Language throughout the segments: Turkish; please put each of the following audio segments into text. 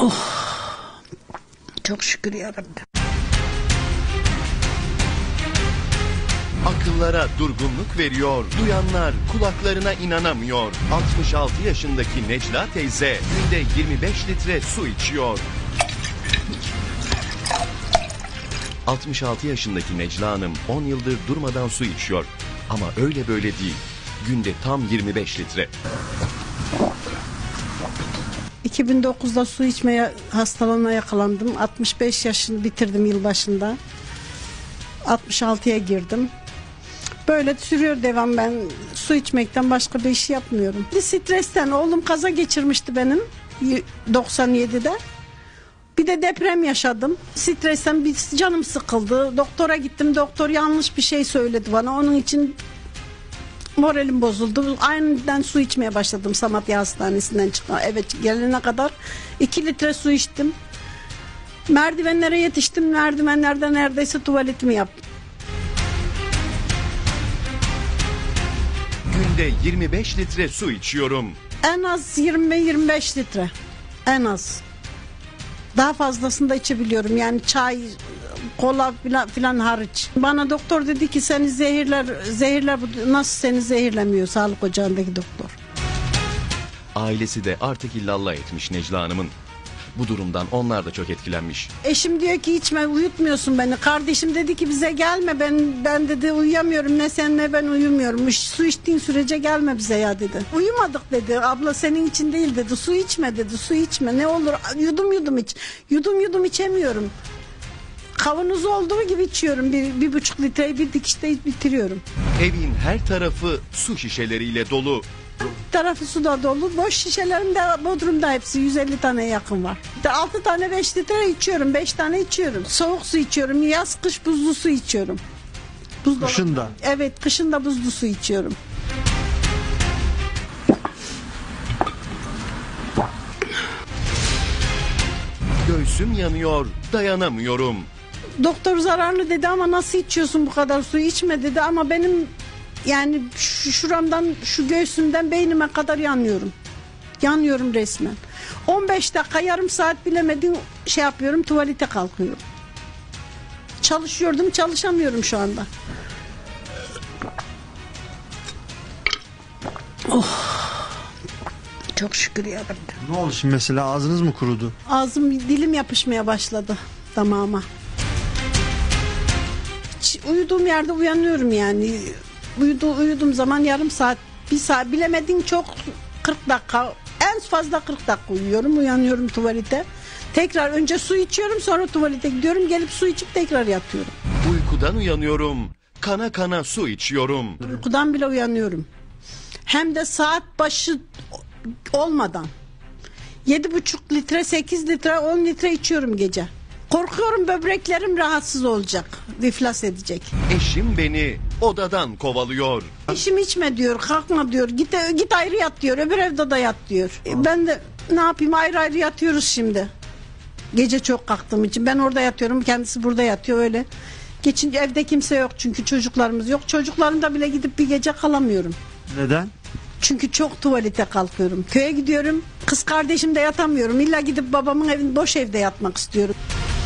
Çok şükür yarabbim. Akıllara durgunluk veriyor, duyanlar kulaklarına inanamıyor. 66 yaşındaki Necla teyze günde 25 litre su içiyor. 66 yaşındaki Necla Hanım 10 yıldır durmadan su içiyor. Ama öyle böyle değil. Günde tam 25 litre. 2009'da su içmeye hastalığına yakalandım. 65 yaşını bitirdim yılbaşında. 66'ya girdim. Böyle sürüyor devam, ben su içmekten başka bir iş yapmıyorum. Bir stresten oğlum kaza geçirmişti benim 97'de. Bir de deprem yaşadım. Stresten bir canım sıkıldı. Doktora gittim. Doktor yanlış bir şey söyledi bana. Onun için moralim bozuldu. Aniden su içmeye başladım. Samatya Hastanesi'nden çıktım. Evet, gelene kadar 2 litre su içtim. Merdivenlere yetiştim. Merdivenlerde neredeyse tuvaletimi yaptım. Günde 25 litre su içiyorum. En az 20-25 litre. En az. Daha fazlasını da içebiliyorum. Yani çay, kola filan hariç. Bana doktor dedi ki seni zehirler nasıl seni zehirlemiyor, sağlık ocağındaki doktor. Ailesi de artık illallah etmiş Necla Hanım'ın. Bu durumdan onlar da çok etkilenmiş. Eşim diyor ki içme, uyutmuyorsun beni. Kardeşim dedi ki bize gelme, ben dedi uyuyamıyorum, ne sen ne ben uyumuyorum. Su içtiğin sürece gelme bize ya dedi. Uyumadık dedi, abla senin için değil dedi, su içme dedi, su içme ne olur yudum iç. Yudum içemiyorum. Kavanoz olduğu gibi içiyorum, bir buçuk litreyi bir dikişte bitiriyorum. Evin her tarafı su şişeleriyle dolu. Tarafı suda dolu. Boş şişelerim de Bodrum'da hepsi 150 tane yakın var. 6 tane 5 litre içiyorum. 5 tane içiyorum. Soğuk su içiyorum. Yaz kış buzlu su içiyorum. Kışında? Evet, kışında buzlu su içiyorum. Göğsüm yanıyor, dayanamıyorum. Doktor zararlı dedi ama nasıl içiyorsun bu kadar suyu, içme dedi ama benim yani şuramdan, şu göğsümden beynime kadar yanıyorum. Yanıyorum resmen. 15 dakika, yarım saat bilemedin şey yapıyorum, tuvalete kalkıyorum. Çalışıyordum, çalışamıyorum şu anda. Çok şükür yarabbim. Ne oldu şimdi mesela, ağzınız mı kurudu? Ağzım, dilim yapışmaya başladı damağıma. Hiç uyuduğum yerde uyanıyorum yani. Uyuduğum zaman yarım saat, bir saat bilemedin çok 40 dakika, en fazla 40 dakika uyuyorum, uyanıyorum tuvalete. Tekrar önce su içiyorum, sonra tuvalete gidiyorum, gelip su içip tekrar yatıyorum. Uykudan uyanıyorum, kana kana su içiyorum. Uykudan bile uyanıyorum. Hem de saat başı olmadan. 7,5 litre, 8 litre, 10 litre içiyorum gece. Korkuyorum böbreklerim rahatsız olacak, iflas edecek. Eşim beni odadan kovalıyor. Eşim içme diyor, kalkma diyor, git ayrı yat diyor, öbür evde de yat diyor. Ben de ne yapayım, ayrı ayrı yatıyoruz şimdi. Gece çok kalktığım için ben orada yatıyorum, kendisi burada yatıyor öyle. Geçince evde kimse yok çünkü çocuklarımız yok. Çocuklarımda bile gidip bir gece kalamıyorum. Neden? Çünkü çok tuvalete kalkıyorum. Köye gidiyorum, kız kardeşimde yatamıyorum. İlla gidip babamın evinde, boş evde yatmak istiyorum.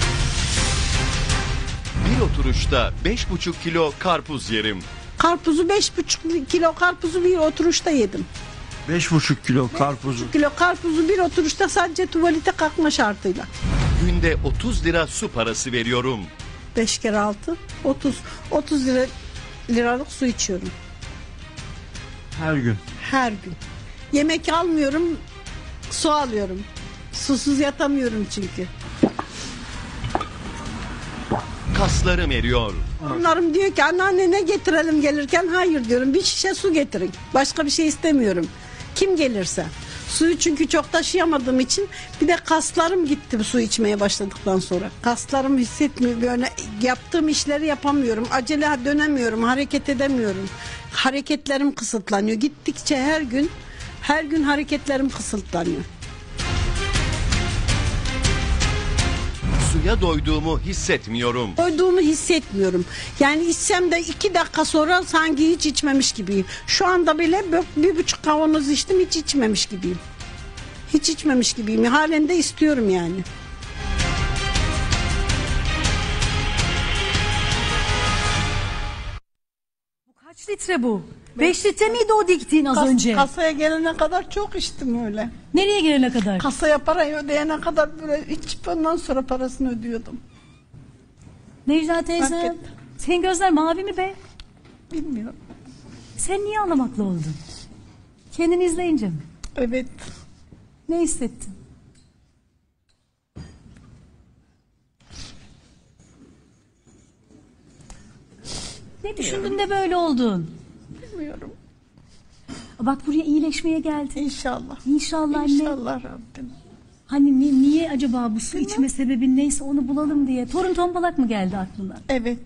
Bir oturuşta 5,5 kilo karpuz yerim. Karpuzu 5,5 kilo karpuzu bir oturuşta yedim. 5,5 kilo karpuzu. 5,5 kilo karpuzu bir oturuşta sadece tuvalete kalkma şartıyla. Günde 30 lira su parası veriyorum. 5 kere 6, 30 liralık su içiyorum. Her gün. Her gün. Yemek almıyorum, su alıyorum. Susuz yatamıyorum çünkü. Kaslarım eriyor. Onlarım diyor ki anneanne ne getirelim gelirken, hayır diyorum, bir şişe su getirin. Başka bir şey istemiyorum. Kim gelirse. Suyu çünkü çok taşıyamadığım için bir de kaslarım gitti su içmeye başladıktan sonra. Kaslarım hissetmiyor, böyle yaptığım işleri yapamıyorum. Acele dönemiyorum, hareket edemiyorum. Hareketlerim kısıtlanıyor. Gittikçe her gün hareketlerim kısıtlanıyor. Suya doyduğumu hissetmiyorum. Doyduğumu hissetmiyorum. Yani içsem de 2 dakika sonra sanki hiç içmemiş gibiyim. Şu anda bile 1,5 kavanoz içtim, hiç içmemiş gibiyim. Hiç içmemiş gibiyim. Halen de istiyorum yani. Kaç litre bu? 5 litre miydi o diktiğin az önce? Kasaya gelene kadar çok içtim öyle. Nereye gelene kadar? Kasaya parayı ödeyene kadar böyle içip ondan sonra parasını ödüyordum. Necla teyze, Hakikaten. senin gözler mavi mi be? Bilmiyorum. Sen niye ağlamaklı oldun? Kendini izleyince mi? Evet. Ne hissettin? Ne düşündün de böyle oldun? Bilmiyorum. Bak buraya iyileşmeye geldin. İnşallah. İnşallah anne. İnşallah Rabbim. Hani niye acaba bu su içme sebebin neyse onu bulalım diye. Torun tombalak mı geldi aklına? Evet.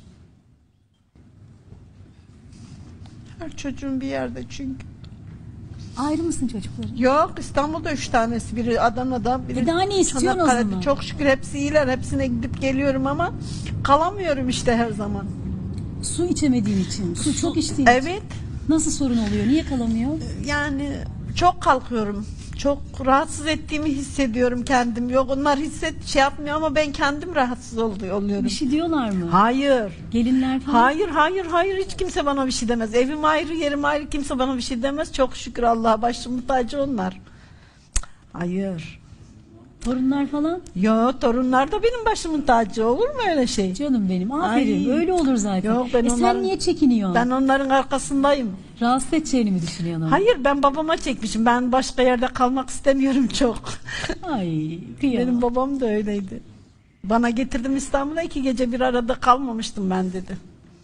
Her çocuğun bir yerde çünkü. Ayrı mısın çocukların? Yok, İstanbul'da 3 tanesi. Biri Adana'da, biri daha ne istiyorsun o Çanakkale'de. zaman? Çok şükür hepsi iyiler. Hepsine gidip geliyorum ama kalamıyorum işte her zaman. Su içemediğin için. Su çok içtiğin için. Evet. Nasıl sorun oluyor? Niye kalamıyor? Yani çok kalkıyorum. Çok rahatsız ettiğimi hissediyorum kendim. Yok onlar şey yapmıyor ama ben kendim rahatsız oluyorum. Bir şey diyorlar mı? Hayır. Gelinler falan. Hayır hiç kimse bana bir şey demez. Evim ayrı, yerim ayrı, kimse bana bir şey demez. Çok şükür Allah'a, başımın tacı onlar. Cık, hayır. Torunlar falan. Yo, torunlar da benim başımın tacı, olur mu öyle şey? Canım benim. Aferin. Ay. Öyle olur zaten. Yok, ben Sen onların- niye çekiniyorsun? Ben onların arkasındayım. Rahatsız edeceğini mi düşünüyorsun? onu? Hayır, ben babama çekmişim. Ben başka yerde kalmak istemiyorum çok. Ay kıyamam. Benim babam da öyleydi. Bana getirdim İstanbul'a, 2 gece bir arada kalmamıştım ben dedi.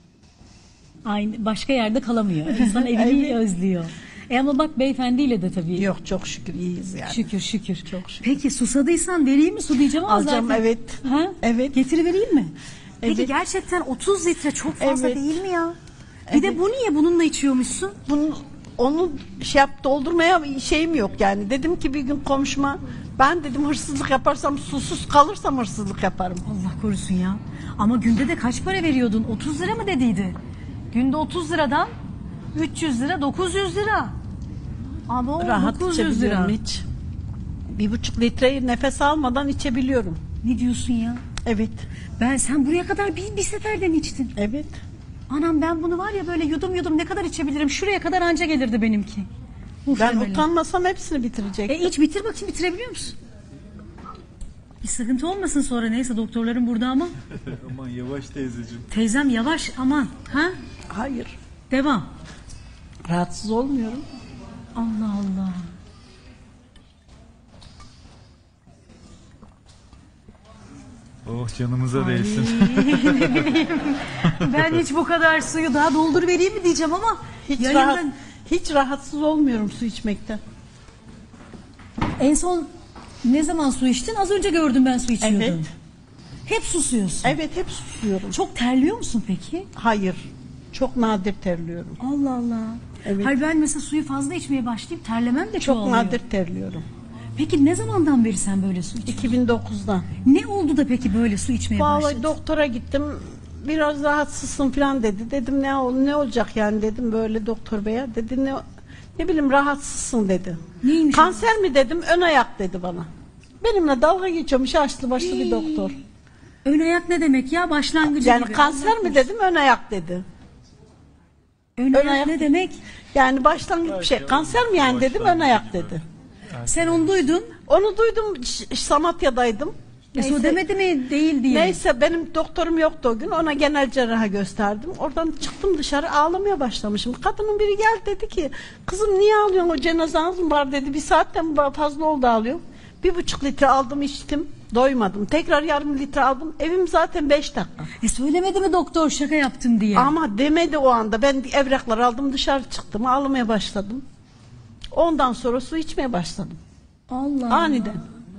Aynı, başka yerde kalamıyor. İnsan evini Evet. özlüyor. Ama bak beyefendiyle de tabii. Yok, çok şükür iyiyiz yani. Şükür şükür. Çok şükür. Peki susadıysan vereyim mi? Su diyeceğim ama Alacağım, zaten. evet. Ha? Evet. Getirivereyim mi? Peki Evet. gerçekten 30 litre çok fazla Evet. değil mi ya? Bir de bu niye? Bununla içiyormuşsun. Onu doldurmaya şeyim yok yani. Dedim ki bir gün komşuma, ben dedim hırsızlık yaparsam, susuz kalırsam hırsızlık yaparım. Allah korusun ya. Ama günde de kaç para veriyordun? 30 lira mı dediydi? Günde 30 liradan 300 lira, 900 lira. Ama o Rahat 900 lira. içebiliyorum hiç. 1,5 litreyi nefes almadan içebiliyorum. Ne diyorsun ya? Evet. Sen buraya kadar bir seferde mi içtin? Evet. Anam ben bunu var ya böyle yudum yudum ne kadar içebilirim? Şuraya kadar anca gelirdi benimki. Ben Muhtemelen. utanmasam hepsini bitirecektim. İç bitir bakayım, bitirebiliyor musun? Bir sıkıntı olmasın sonra, neyse doktorlarım burada ama. Aman yavaş teyzeciğim. Teyzem yavaş aman. Ha? Hayır. Devam. Rahatsız olmuyorum. Allah Allah. Oh canımıza değsin. Ben hiç bu kadar suyu daha doldur vereyim mi diyeceğim ama Hiç rahatsız olmuyorum su içmekten. En son ne zaman su içtin? Az önce gördüm ben su içiyordun. Evet. Hep susuyorsun. Evet, hep susuyorum. Çok terliyor musun peki? Hayır. Çok nadir terliyorum. Allah Allah. Evet. Hayır ben mesela suyu fazla içmeye başlayıp terlemem de Çok çoğalıyor. nadir terliyorum. Peki ne zamandan beri sen böyle su içiyorsun? 2009'dan. Ne oldu da peki böyle su içmeye Vallahi başladın? doktora gittim. Biraz rahatsızsın falan dedi. Dedim ne olacak yani dedim böyle doktor beye. Dedi ne bileyim rahatsızsın dedi. Neymiş o? Kanser mi dedim, ön ayak dedi bana. Benimle dalga geçiyormuş, yaşlı başlı bir doktor. Ön ayak ne demek ya? Başlangıcı Yani gibi. kanser mi dedim, ön ayak dedi. Ön ayak ayak- ne demek? Yani başlangıç bir şey. Kanser mi yani dedim, ön ayak dedi. Sen onu duydun. Onu duydum, Samatya'daydım. O demedi mi değil diye. Neyse benim doktorum yoktu o gün. Ona genel cerraha gösterdim. Oradan çıktım dışarı, ağlamaya başlamışım. Kadının biri geldi dedi ki, kızım niye ağlıyorsun, o cenazeniz mi var dedi. Bir saatten fazla oldu ağlıyorum. 1,5 litre aldım içtim. Doymadım. Tekrar yarım litre aldım. Evim zaten 5 dakika. Söylemedi mi doktor şaka yaptım diye? Ama demedi o anda. Ben evrakları aldım, dışarı çıktım. Ağlamaya başladım. Ondan sonra su içmeye başladım. Allah Aniden.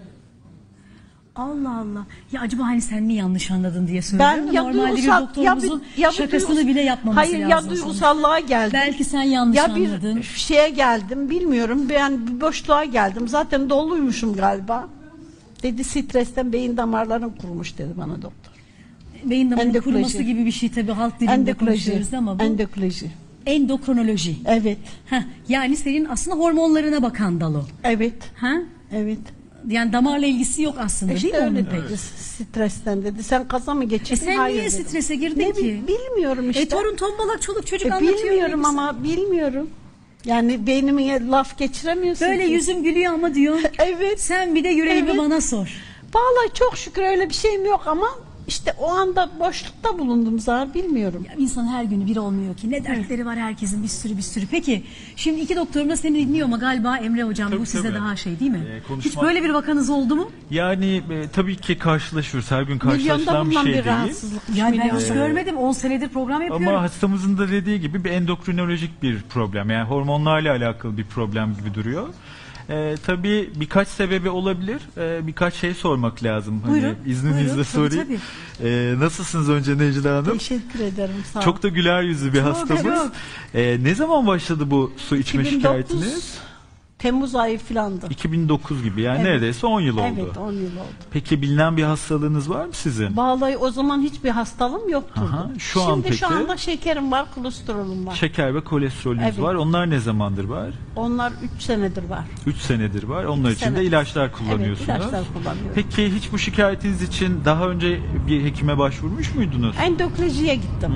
Allah Allah. Ya acaba hani sen mi yanlış anladın diye söylüyorum. Ben ya Normalde duygusal bir doktorumuzun şakasını bile yapmaması hayır, lazım. ya duygusallığa geldim. Belki sen yanlış ya anladın. bir şeye geldim bilmiyorum. Ben bir boşluğa geldim. Zaten doluymuşum galiba. Dedi stresten beyin damarların kurumuş dedi bana doktor. Beyin damarının Endokrinoloji. kuruması gibi bir şey tabii halk dilinde Endokrinoloji. konuşuyoruz ama bu. Endokrinoloji. Endokrinoloji. Evet. Heh, yani senin aslında hormonlarına bakan dal o. Evet. Ha? Evet. Yani damarla ilgisi yok aslında İşte değil mi onun öyle pek? dedi. Stresten dedi. Sen kaza mı geçirdin? Sen Hayır niye dedim. strese girdin Ne ki? bilmiyorum işte. Torun tombalak çoluk çocuk anlatıyor. Bilmiyorum ne güzel. ama bilmiyorum. Yani beynime laf geçiremiyorsun Böyle ki. yüzüm gülüyor ama diyor. Evet. Sen bir de yüreğimi Evet. bana sor. Vallahi çok şükür öyle bir şeyim yok ama işte o anda boşlukta bulundum Zahar, bilmiyorum. Ya insan her günü bir olmuyor ki. Ne dertleri var herkesin, bir sürü. Peki şimdi iki doktorum da seni dinliyor ama galiba Emre hocam Tabii, bu size tabii. daha şey değil mi? Hiç Konuşmak- böyle bir vakanız oldu mu? Yani tabii ki karşılaşıyoruz. Her gün Milyonda karşılaşılan bir bulunan şey bir değil. rahatsızlıkmış. Yani ben milyon. hiç görmedim. 10 senedir program yapıyorum. Ama hastamızın da dediği gibi bir endokrinolojik bir problem. Yani hormonlarla alakalı bir problem gibi duruyor. Tabii birkaç sebebi olabilir. Birkaç şey sormak lazım. Buyurun, İzninizle buyurun. sorayım. Tabii. Nasılsınız önce Necla Hanım? Teşekkür ederim, sağ ol. Çok da güler yüzlü bir hastamız. çok. Ne zaman başladı bu su içme 2009 şikayetiniz? Temmuz ayı filandı. 2009 gibi, yani Evet. neredeyse 10 yıl oldu. Evet, 10 yıl oldu. Peki bilinen bir hastalığınız var mı sizin? Vallahi o zaman hiçbir hastalığım yoktu. Aha, şu an Şimdi şu peki? anda şekerim var, kolesterolüm var. Şeker ve kolesterolünüz Evet. var. Onlar ne zamandır var? Onlar 3 senedir var. 3 senedir var. Onlar için de sene. ilaçlar kullanıyorsunuz. Evet, ilaçlar kullanıyorum. Peki hiç bu şikayetiniz için daha önce bir hekime başvurmuş muydunuz? Endokrinolojiye gittim.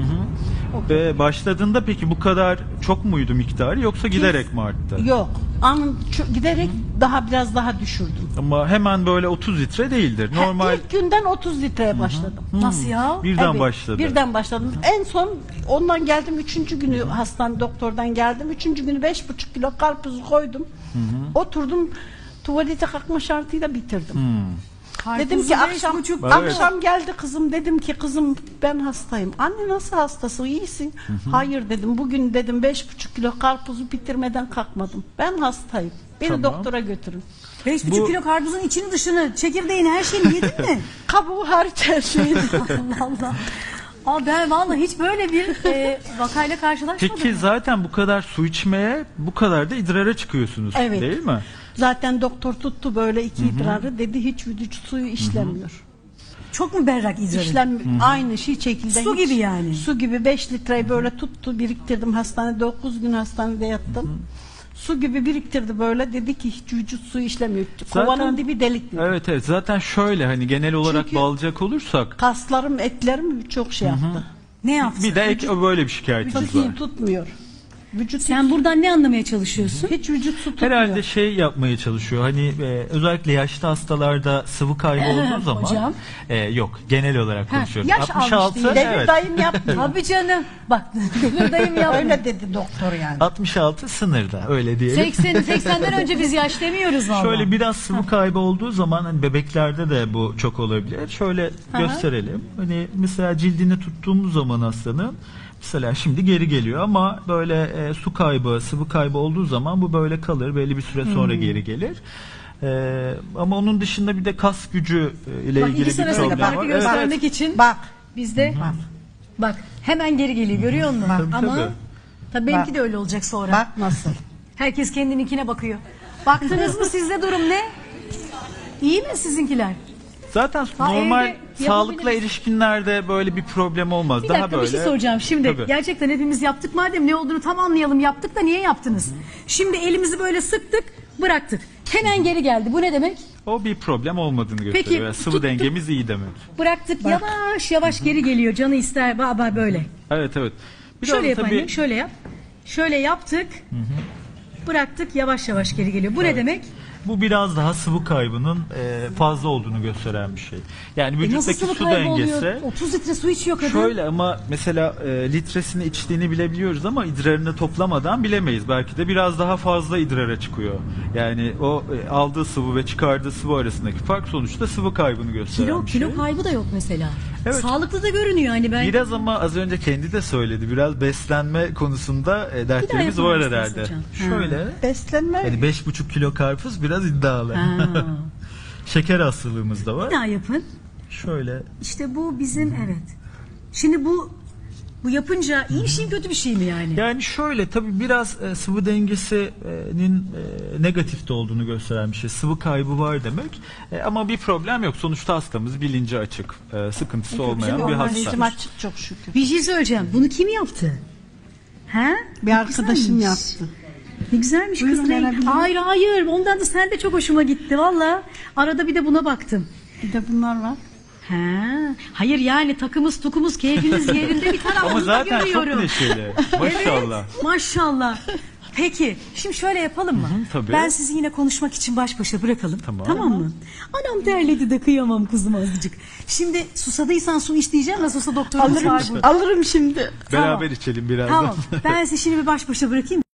Ve başladığında peki bu kadar çok muydu miktarı yoksa giderek mi arttı? Yok. Giderek biraz daha düşürdüm. Ama hemen böyle 30 litre değildir. Normal İlk günden 30 litreye başladım. Nasıl ya? birden Evet, başladı. Birden başladım. En son ondan geldim 3. günü doktordan geldim. 3. günü 5,5 kilo karpuzu koydum. Oturdum, tuvalete kalkma şartıyla bitirdim. Dedim ki akşam geldi kızım, dedim ki kızım ben hastayım. Anne nasıl hastasın, iyisin? Hayır dedim, bugün dedim 5,5 kilo karpuzu bitirmeden kalkmadım. Ben hastayım. Beni Tamam. doktora götürün. 5,5 Bu- kilo karpuzun içini dışını, çekirdeğini her şeyini yedin mi? Kabuğu hariç her şeyi. Allah Allah. Aa, ben vallahi hiç böyle bir vakayla karşılaşmadım. Peki zaten bu kadar su içmeye, bu kadar da idrara çıkıyorsunuz Evet. değil mi? Zaten doktor tuttu böyle 2 idrarı, dedi hiç vücut suyu işlemiyor. Çok mu berrak idrarın? İşlenmiyor. Aynı şekilde. Su gibi yani. Su gibi 5 litreyi böyle tuttu, biriktirdim hastanede, 9 gün hastanede yattım. Su gibi biriktirdi böyle, dedi ki hiç vücut suyu işlemiyor. Kovanın dibi delik dedi. Evet evet, zaten şöyle hani genel olarak Çünkü- bağlayacak olursak Kaslarım, etlerim çok şey yaptı. Ne yaptın? bir de böyle bir şikayetiniz var. Tutayım, tutmuyor. Vücut Sen buradan ne anlamaya çalışıyorsun? hiç vücut su tutmuyor. Herhalde şey yapmaya çalışıyor. Hani özellikle yaşlı hastalarda sıvı kaybı olduğu zaman Hocam. yok, genel olarak konuşuyorum. yaş almış 66 diye. Benim evet. dayım yapmıyor. Tabii canım. Bak dayım ya. Öyle dedi doktor yani. 66 sınırda, öyle diyelim. 80'den önce biz yaş demiyoruz vallahi. Şöyle biraz sıvı kaybı olduğu zaman hani bebeklerde de bu çok olabilir. Şöyle gösterelim. Hani mesela cildini tuttuğumuz zaman hastanın mesela şimdi geri geliyor ama böyle su kaybı, sıvı kaybı olduğu zaman bu böyle kalır. Belli bir süre sonra geri gelir. Ama onun dışında bir de kas gücü ile Bak, ilgili ikisi bir arasındaki problem farkı var. göstermek için Bak. bizde bak hemen geri geliyor, görüyor musun? Tabii, Ama tabii. tabii benimki Bak. de öyle olacak sonra. Bak nasıl. Herkes kendininkine bakıyor. Baktınız mı, sizde durum ne? İyi mi sizinkiler? Zaten Ha, normal evde sağlıkla yapabiliriz. erişkinlerde böyle bir problem olmaz. Bir Daha dakika böyle. bir şey soracağım. Şimdi Tabii. gerçekten hepimiz yaptık, madem ne olduğunu tam anlayalım, yaptık da niye yaptınız? Şimdi elimizi böyle sıktık, bıraktık. Hemen geri geldi. Bu ne demek? O bir problem olmadığını gösteriyor. Peki, Yani sıvı tuttuk. dengemiz iyi demek. Bıraktık, yavaş yavaş geri geliyor. Canı ister baba böyle. Evet evet. Bir Şöyle de yap tabii annem, şöyle yap. Şöyle yaptık. Bıraktık, yavaş yavaş geri geliyor. Bu ne demek? bu biraz daha sıvı kaybının fazla olduğunu gösteren bir şey. Yani Nasıl vücuttaki sıvı su kaybı dengesi oluyor? 30 litre su içiyor kadın. şöyle, ama mesela litresini içtiğini bilebiliyoruz ama idrarını toplamadan bilemeyiz. Belki de biraz daha fazla idrara çıkıyor. Yani o aldığı sıvı ve çıkardığı sıvı arasındaki fark sonuçta sıvı kaybını gösteren bir şey. Kilo kaybı da yok mesela. Evet. Sağlıklı da görünüyor hani ben. Biraz ama az önce kendi de söyledi. Biraz beslenme konusunda dertlerimiz yapar var mısınız herhalde. hocam? Şöyle. Beslenme Yani 5,5 kilo karpuz biraz iddialı. Ha. Şeker hastalığımız da var. Bir daha yapın. Şöyle. İşte bu bizim evet. Şimdi bu yapınca iyi bir şey mi kötü bir şey mi yani? Yani şöyle, tabii biraz sıvı dengesinin negatifte olduğunu gösteren bir şey. Sıvı kaybı var demek. Ama bir problem yok. Sonuçta hastamız bilinci açık. Sıkıntısı olmayan bir hasta. Anneciğim açık çok şükür. Bir şey söyleyeceğim. Bunu kim yaptı? He? Bir arkadaşım Güzelmiş. yaptı. Ne güzelmiş kız. Buyurun, verebilirim. Hayır. Ondan da sen de çok hoşuma gitti valla. Arada bir de buna baktım. Bir de bunlar var. He. Hayır yani takımız tukumuz keyfiniz yerinde bir Ama tarafınızda zaten çok görüyorum. neşeli. Maşallah. Evet, maşallah. Peki şimdi şöyle yapalım mı? tabii. Ben sizi yine konuşmak için baş başa bırakalım. Tamam. Mı? Anam terledi de kıyamam kızım azıcık. Şimdi susadıysan su iç diyeceğim. Nasıl olsa doktorumuz var burada. Alırım şimdi. Beraber içelim birazdan. Tamam. Ben sizi şimdi bir baş başa bırakayım.